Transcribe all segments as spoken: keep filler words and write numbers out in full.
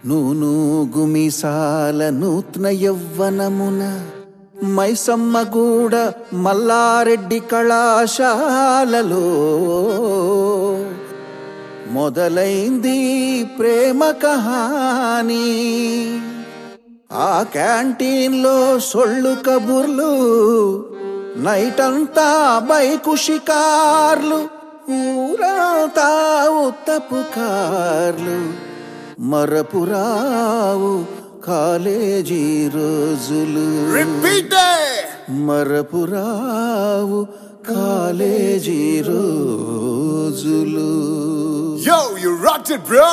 నూనూగు మీసాల నూత్న యవ్వనమున మైసమ్మగూడ మల్లారెడ్డి కళాశాలలో మొదలైంది ప్రేమ కహాని. ఆ క్యాంటీన్లో సొళ్ళు కబుర్లు, నైటంతా బైకు షికార్లు, ఊరంతా ఉత్తపు కార్లు. మరపురావు కాలేజీ రోజులు, మరపురావు కాలేజీ రోజులు. Yo, you rocked it, bro.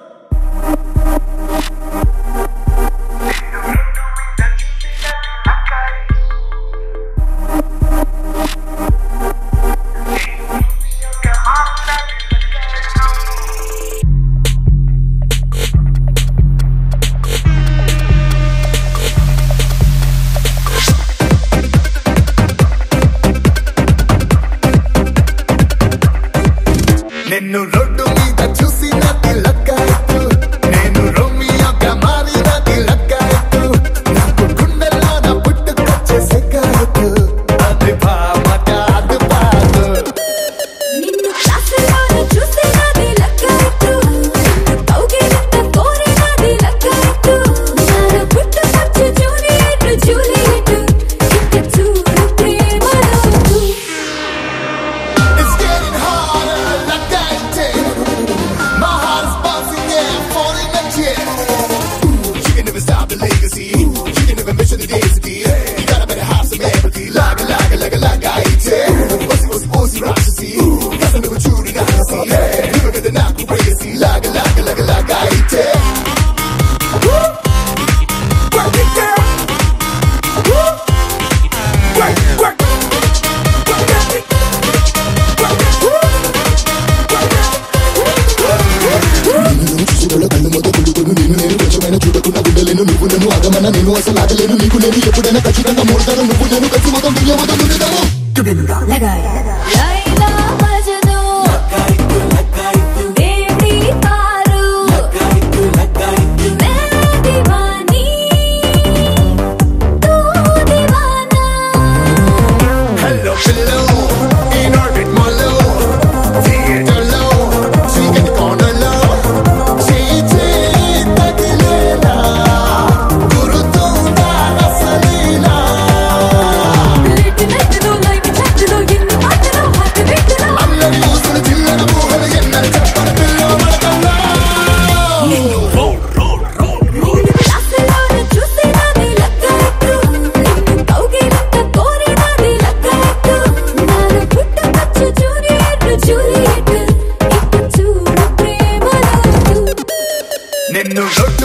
నిన్ను రోడ్డు మీద చూసినది లగ్గాయితు, నేను రోమియోగా మారినది లగ్గాయితు, నాకు గుండెల్లో నా పుట్టుకొచ్చే సెగ్గాయితు, అది భామ కాదు బాదు. నిన్ను క్లాసులోనే చూసినది లగ్గాయితు, నిన్ను కౌగిలింత కోరినది లగ్గాయితు, నాలో పుట్టుకొచ్చే జూలియట్ జూలియట్, ఇక చూడు ప్రేమలోతు. It's getting harder, లగ్గాయితే. My heart is bouncing, yeah, I'm falling again. Ooh, you can never stop the legacy. You can never measure the density. You gotta better have some empathy. Laga, laga, laga, lagaite. Pussy, pussy, pussy, Rakshasi. Cause I know what you do not see. You look at the knock crazy. Laga, laga, laga, lagaite. Woo! Work it, girl. Woo! Work, work. Work it. Work it. Woo! నిన్ను చూసుకున్న కళ్ళు మొదలు కొడుకును, నేను నేను కొంచెమైన చూడకుండా ఉండలేను. నువ్వు నన్ను ఆగమన, నేను అసలు ఆగలేను. నీకు నేను ఎప్పుడైనా ఖచ్చితంగా మూడతాను. నువ్వు నేను కలిసి మొత్తం దునియా మొత్తం దున్నుతాము. లైలా మజ్ను దేవి పారు మే దీవానీ తూ దీవానా. Hello, hello, in orbit, my love. Theater low, sing in the corner low. Chee chee, takilela, gurutunda rasalila. Late నైట్లో లైవ్ చాట్లో ఎన్ని మాటలు హార్ట్ బీట్లో. అల్లరి ఊసులు చిల్లర ఊహలు ఎన్నరు చెప్పని పిల్లో మనకల్లా. నిన్ను క్లాసులోనే చూసినది లగ్గాయితు, నిన్ను కౌగిలింత కోరినది లగ్గాయితు, నాలో పుట్టుకొచ్చే జూలియట్ జూలియట్, ఇక చూడు ప్రేమలోతు. నిన్ను